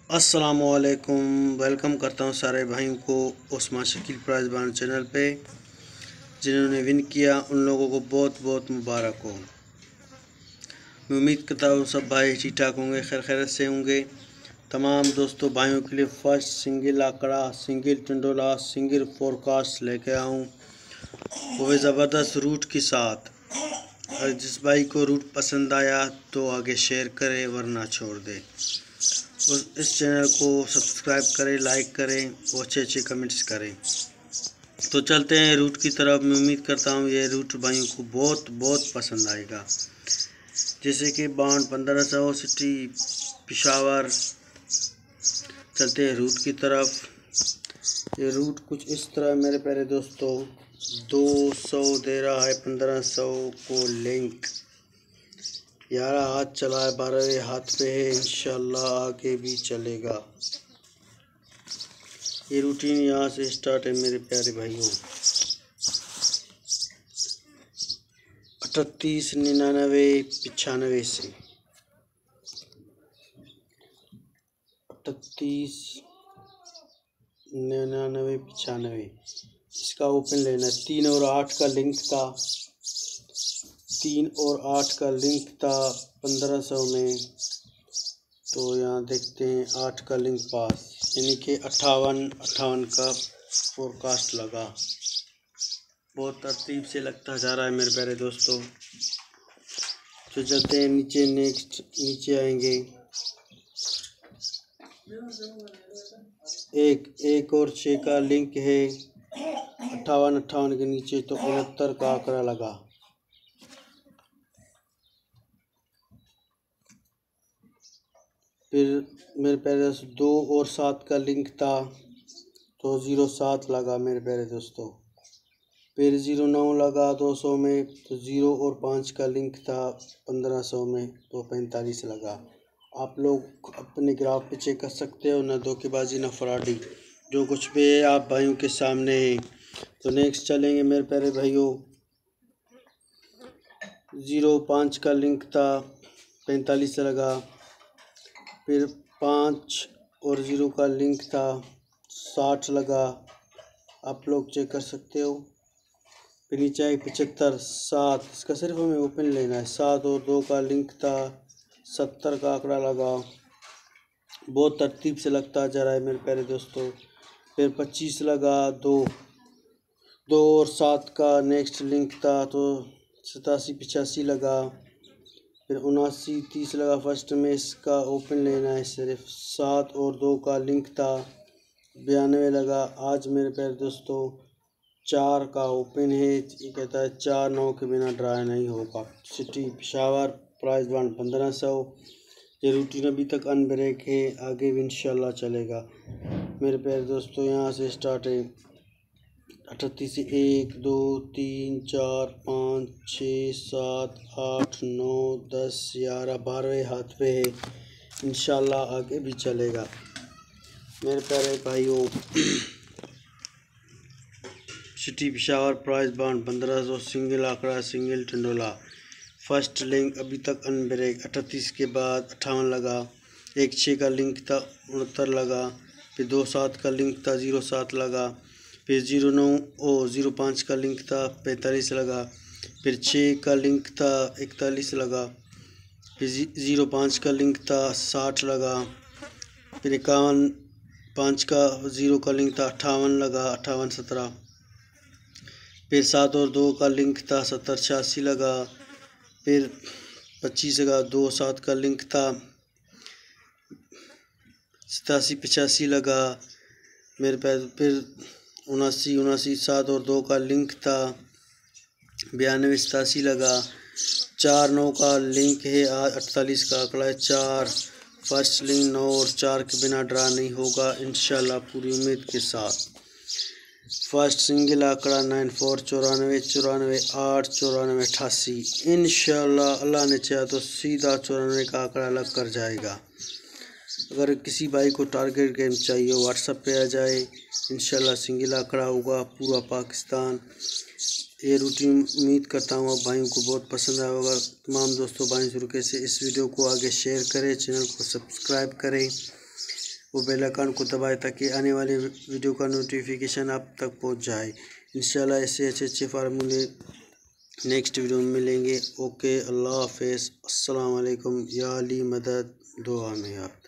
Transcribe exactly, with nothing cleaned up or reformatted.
अस्सलामुअलैकुम। वेलकम करता हूँ सारे भाइयों को Usman Shakeel prize bond channel पे। जिन्होंने विन किया उन लोगों को बहुत बहुत मुबारक हो। मैं उम्मीद करता हूँ सब भाई ठीक ठाक होंगे, खैर खैरत से होंगे। तमाम दोस्तों भाइयों के लिए फर्स्ट सिंगल आंकड़ा, सिंगल टंडोला, सिंगल फोरकास्ट लेके आऊँ, वो भी ज़बरदस्त रूट के साथ। और जिस भाई को रूट पसंद आया तो आगे शेयर करे वरना छोड़ दे। इस चैनल को सब्सक्राइब करें, लाइक करें और अच्छे अच्छे कमेंट्स करें। तो चलते हैं रूट की तरफ। मैं उम्मीद करता हूँ ये रूट भाइयों को बहुत बहुत पसंद आएगा। जैसे कि बांड पंद्रह सौ, सिटी पेशावर। चलते हैं रूट की तरफ। ये रूट कुछ इस तरह मेरे प्यारे दोस्तों, दो सौ दे रहा है पंद्रह सौ को लिंक। ग्यारह हाथ चला है, बारहवें हाथ पे है, इंशाल्लाह आगे भी चलेगा। ये रूटीन यहाँ से स्टार्ट है मेरे प्यारे भाइयों। अठतीस निन्यानवे पचानवे से अठतीस निन्यानवे पचानवे इसका ओपन लेना है। तीन और आठ का लिंक था, तीन और आठ का लिंक था पंद्रह सौ में। तो यहाँ देखते हैं आठ का लिंक पास, यानी कि अट्ठावन अट्ठावन का फोरकास्ट लगा। बहुत तरतीब से लगता जा रहा है मेरे प्यारे दोस्तों। तो चलते हैं नीचे, नेक्स्ट नीचे आएंगे। एक एक और छः का लिंक है अट्ठावन अट्ठावन के नीचे, तो उनहत्तर का आंकड़ा लगा। फिर मेरे प्यारे दोस्तों दो और सात का लिंक था तो ज़ीरो सात लगा मेरे प्यारे दोस्तों। फिर ज़ीरो नौ लगा दो सौ में, तो ज़ीरो और पाँच का लिंक था पंद्रह सौ में, तो पैंतालीस लगा। आप लोग अपने ग्राफ पे चेक कर सकते हो, ना धोखेबाजी ना फ्रॉडी, जो कुछ भी है आप भाइयों के सामने है। तो नेक्स्ट चलेंगे मेरे प्यारे भाइयों। ज़ीरो पाँच का लिंक था, पैंतालीस लगा। फिर पाँच और ज़ीरो का लिंक था, साठ लगा। आप लोग चेक कर सकते हो। फिर नीचे आई पचहत्तर, सात, इसका सिर्फ हमें ओपन लेना है। सात और दो का लिंक था, सत्तर का आंकड़ा लगा। बहुत तरतीब से लगता जा रहा है मेरे प्यारे दोस्तों। फिर पच्चीस लगा, दो दो और सात का नेक्स्ट लिंक था, तो सतासी पिचासी लगा। फिर उनासी तीस लगा फर्स्ट में, इसका ओपन लेना है सिर्फ। सात और दो का लिंक था, बयानवे लगा। आज मेरे प्यारे दोस्तों चार का ओपन है, ये कहता है चार नौ के बिना ड्रा नहीं होगा। सिटी पेशावर प्राइस बांड पंद्रह सौ। ये रूटीन अभी तक अनब्रेक है, आगे भी इंशाल्लाह चलेगा मेरे प्यारे दोस्तों। यहाँ से स्टार्ट है अठतीस से एक दो तीन चार पाँच छः सात आठ नौ दस ग्यारह बारहवें हाथ पे है, इंशाल्लाह आगे भी चलेगा मेरे प्यारे भाइयों। सिटी पेशावर प्राइस बांड पंद्रह सौ, सिंगल आंकड़ा, सिंगल टंडोला। फर्स्ट लिंक अभी तक अनब्रेक। अठतीस के बाद अट्ठावन लगा। एक छः का लिंक था, उनहत्तर लगा। फिर दो सात का लिंक था, ज़ीरो सात लगा। फिर ज़ीरो नौ ओ ज़ीरो पाँच का लिंक था, पैंतालीस लगा। फिर छः का लिंक था, इकतालीस लगा। फिर ज़ीरो पाँच का लिंक था, साठ लगा। फिर इक्यावन पाँच का ज़ीरो का लिंक था, अट्ठावन लगा, अट्ठावन सत्रह। फिर सात और दो का लिंक था, सत्तर छियासी लगा। फिर पच्चीस का दो सात का लिंक था, सतासी पचासी लगा मेरे पास। फिर उनासी उनासी सात और दो का लिंक था, बयानवे सतासी लगा। चार नौ का लिंक है, आज अड़तालीस का आंकड़ा है। चार फर्स्ट लिंक, नौ और चार के बिना ड्रा नहीं होगा इंशाल्लाह पूरी उम्मीद के साथ। फर्स्ट सिंगल आंकड़ा नाइन फोर चौरानवे चौरानवे आठ चौरानवे अठासी, इंशाल्लाह अल्लाह ने चाहा तो सीधा चौरानवे का आंकड़ा लग कर जाएगा। अगर किसी भाई को टारगेट गेम चाहिए व्हाट्सएप पे आ जाए, इंशाल्लाह सिंगल आंकड़ा होगा पूरा पाकिस्तान। ये रूटीन उम्मीद करता हूँ आप भाइयों को बहुत पसंद आया होगा। तमाम दोस्तों भाई शुरू से इस वीडियो को आगे शेयर करें, चैनल को सब्सक्राइब करें वो बेल आइकन को दबाएं ताकि आने वाले वीडियो का नोटिफिकेशन आप तक पहुंच जाए। इंशाल्लाह ऐसे अच्छे अच्छे फार्मूले नेक्स्ट वीडियो में मिलेंगे। ओके, अल्लाह हाफिज़, अस्सलाम वालेकुम। या अली मदद, दुआ में यार।